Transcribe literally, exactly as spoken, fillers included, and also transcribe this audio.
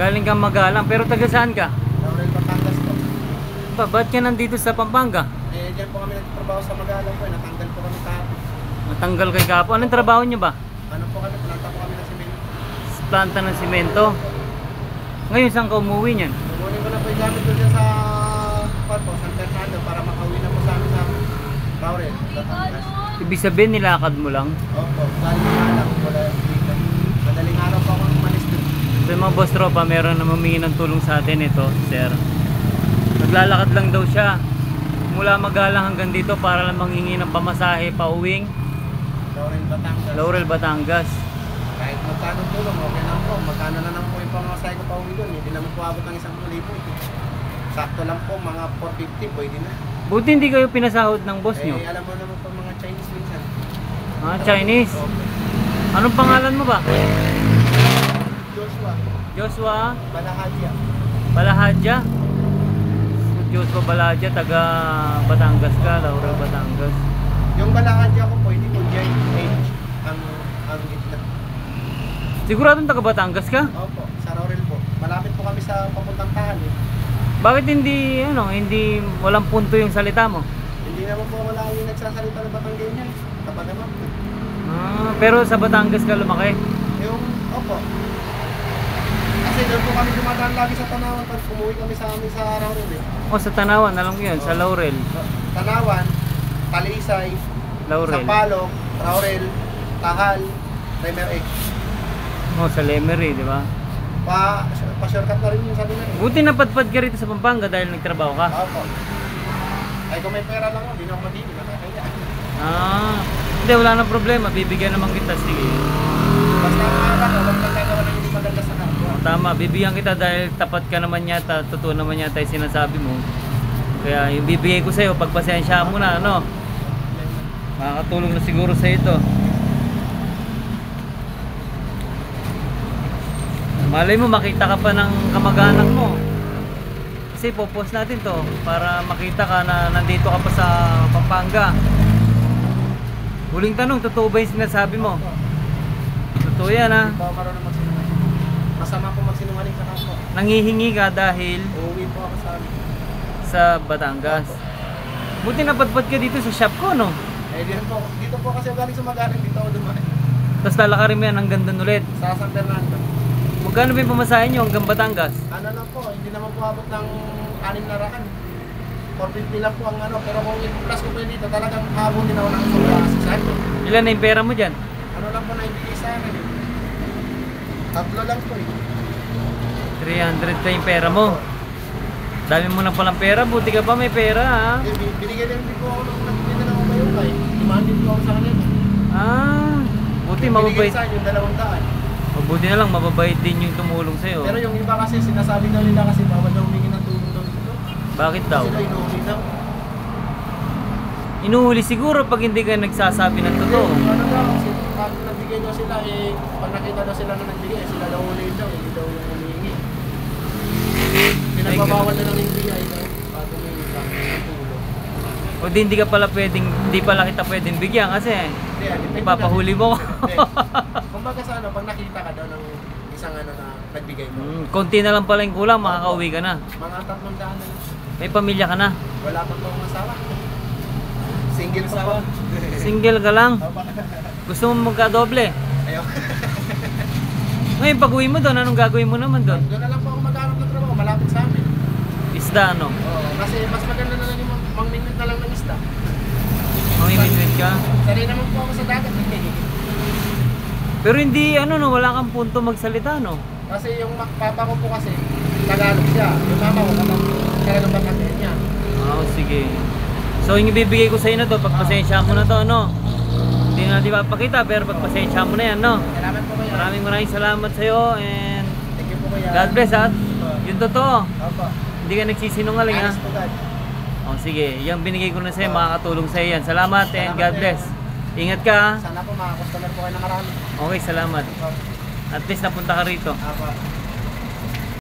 Galing kang Magalang, pero taga saan ka? Laurel, Batangas po. Ba, ba't ka nandito sa Pampanga? Eh, dyan po kami nagtatrabaho sa Magalang po. Eh. Natanggal po kami kahapon. Matanggal kay Kapo. Anong trabaho niyo ba? Ano po kami? Planta po kami ng simento. Planta ng simento. Ngayon saan ka umuwi niyan? Kukunin ko na po yung gamit ko dyan sa Parpo, San Fernando para makauwi na po sa amin sa Laurel, Batangas. Ibig sabihin nilakad mo lang? Opo, galing nga lang. Wala dito. Madaling araw po ako umalis dito. So yung mga boss tropa, meron na humingi ng tulong sa atin ito, sir. Naglalakad lang daw siya mula Magalang hanggang dito para lang manghingi ng pamasahe pauwing Laurel, Batangas. Laurel, Batangas. Kahit magkano tulong, okay lang po. Magkano na lang po yung pamasahe ko pa uwi doon. Hindi naman po abot ng isang libo. Sakto lang po, mga four fifty, pwede na. Buti hindi kayo pinasahod ng boss nyo. Eh, alam mo naman po mga Chinese minsan. Ah, Chinese. Okay. Anong pangalan mo ba? Joshua, Joshua Balahadya. Balahadya. Joshua Balahadya, taga Batangas ka, Laurel, Batangas. Yung Balahadya ko po, hindi po J H ang, ang gitna. Siguradong taga Batangas ka? Opo, sa Laurel po. Malapit po kami sa papuntang Tahan eh. Bakit hindi, ano, hindi walang punto yung salita mo? Hindi naman po wala yung nagsasalita ng Batanggenyan. Kapag naman po. Ah, pero sa Batangas ka lumaki? Yung, opo. Kasi doon po kami dumadaan lagi sa Tanawan pag umuwi kami sa amin sa Laurel eh. O sa Tanawan, alam ko yun, sa Laurel. Tanawan, Talisay, Laurel. Sampaloc, Laurel, Tahal, Lemer X. O sa Lemery, di ba? Pa, pa-shortcut na rin yung sabi na rin. Buti napadpad ka rito sa Pampanga dahil nagtrabaho ka. Opo. Ay kung may pera lang ako, di na ako magiging, nakakaya. Ah, hindi, wala nang problema. Bibigyan naman kita. Sige. Basta ang araw, huwag kang gagawa ng hindi maganda sa kapwa. Tama, bibigyan kita dahil tapat ka naman yata. Totoo naman yata yung sinasabi mo. Kaya yung bibigay ko sa'yo, pagpasensya mo na, ano? Makakatulong na siguro sa ito. Malay mo, makita ka pa ng kamag-anak mo. Kasi popost natin to para makita ka na nandito ka pa sa Pampanga. Huling tanong, totoo ba yung sinasabi mo? Totoo yan, ha? Hindi pa ako marunong magsinungaling. Masama po magsinungaling sa kapwa. Nangihingi ka dahil Uuwi po ako sa amin. sa Batangas. Buti napadpad ka dito sa shop ko, no? Eh, dito po, dito po kasi galing sa Magalang, dito ako dumaan. Tapos lalakarin mo yan hanggang doon ulit. Sa San Fernando. Magkano ba yung pamasahe nyo hanggang Batangas? Ano lang po, hindi naman po abot ng anim na rakan. four fifty lang po ang ano, pero kung i-plus ko po yun dito, talagang habon din ako ng sobra sa Ilan na yung pera mo dyan? Ano lang po na ibigay sa akin eh. Tatlo lang po eh. three hundred ka yung pera mo. Dami mo na palang pera, buti ka pa may pera, ha? Eh, bin- binigay din din po ako nung nagbigay na ako kayo kay. Tumahan din po ako sa kanila. Ah, buti Yung mababait. binigay sa akin yung dalawang daan. Mabuti na lang, mababait din yung tumulong sa'yo. Pero yung iba kasi sinasabi daw nila kasi bawal daw humingi ng tulong daw dito. Bakit daw? Sila inuuli daw. Inuhuli siguro pag hindi ka nagsasabi ng totoo. Yung ano daw, si- pag nagbigay daw sila eh, pag nakita daw sila na nagbigay, eh, sila daw uli daw, hindi daw yung humingi. Pinagbabawal na ng N B I daw, pag humingi ka ng tulong. O di hindi ka pala pwedeng, hindi pala kita pwedeng bigyan kasi Hindi, ah, depende ipapahuli mo. Hindi. Kumbaga sa ano, pag nakita ka daw ng isang ano na nagbigay mo, Hmm, konti na lang pala yung kulang, makakauwi ka na. mga tatlong daan na lang. May pamilya ka na. Wala pa po akong asawa. Single pa po. Single ka lang. Opo. Gusto mo magka-doble. Ayaw. Ngayon pag uwi mo doon, anong gagawin mo naman doon? Doon na lang po ako maghanap ng trabaho, malapit sa amin. Isda, ano? Oo, kasi mas maganda na lang yung mang- mang-minute na lang ng isda. Mamimit ka. Sanay naman po ako sa dagat. eh. Pero hindi, ano no, wala kang punto magsalita, no? Kasi yung ma- papa ko po kasi, Tagalog siya. Yung mama ko, kapag talagang bakatid niya. Oo, sige. So yung ibibigay ko sa inyo to, pagpasensya mo na to, no? Hindi na natin papakita, pero pagpasensya mo na yan, no? Salamat po kaya. Maraming maraming salamat sa'yo and Thank you po kaya. God bless, ha? Yung totoo. Opo. Hindi ka nagsisinungaling, ha? Honest to God. O sige, yung binigay ko na sa'yo, makakatulong sa'yo yan. Salamat and God bless. Ingat ka, ha? Sana po mga customer po kayo na marami. Okay, salamat. Opo. At least napunta ka rito. Opo.